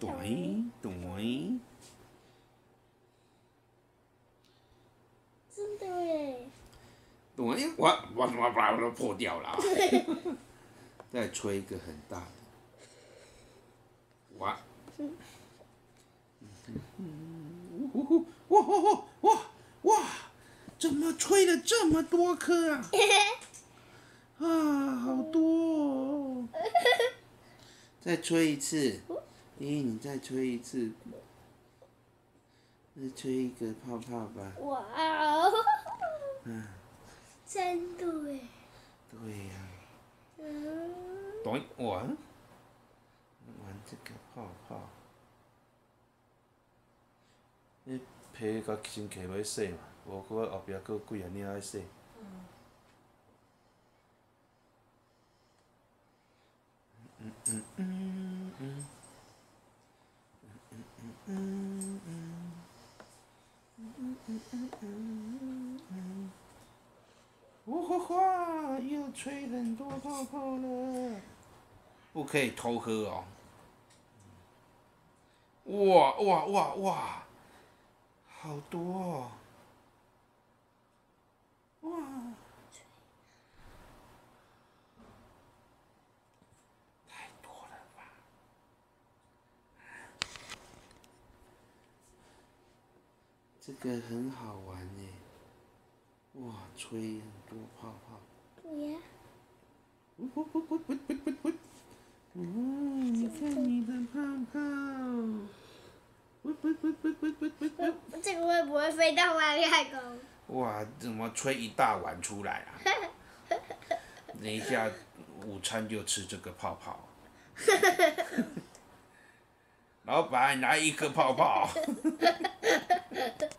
对。 真的耶。 对，我都破掉了。再吹一个很大的。哇！哇！怎么吹了这么多颗啊？啊，好多哦！再吹一次，你再吹一次，再吹一个泡泡吧。 哇哦！真的耶。 对呀。玩这个泡泡。你皮甲先摕落去洗嘛，无搁后壁搁几啊领爱洗。哇！又吹很多泡泡了，不可以偷喝哦。哇！好多哦！哇！太多了吧？这个很好玩耶！哇，吹很多泡泡。 对呀。 你看你的泡泡。 这个会不会飞到外太空？ 哇，怎么吹一大碗出来啊？等一下午餐就吃这个泡泡。老板，来一颗泡泡。